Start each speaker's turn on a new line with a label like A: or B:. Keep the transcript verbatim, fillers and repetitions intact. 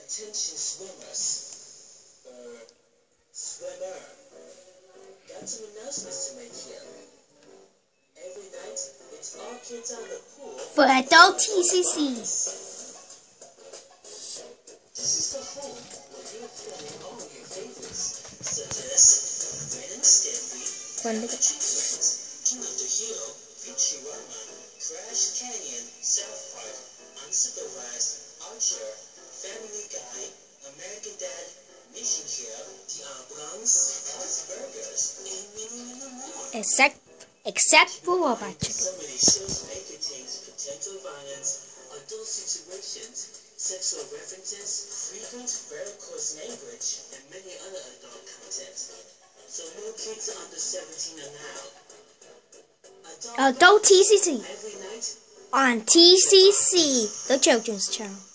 A: Attention swimmers. Uh, swimmer. Got some announcements to make here. Every night, it's all kids on the pool.
B: For adult T C C.
A: This is the home where you're playing all your favorites, such as Ren and Stimpy, Magic Friends, King of the Hill, Futurama, Crash Canyon, South Park, Unsupervised, Archer, Family Guy, American Dad, Mission Hill, The Oblongs, Bob's Burgers, and many, many more.
B: Except, except for Robot Chicken.
A: Some of these shows may contain potential violence, adult situations, sexual references, frequent very coarse language, and many other adult content. So no kids under seventeen are now.
B: Adult T C C
A: Every night
B: on T C C, the Children's Channel.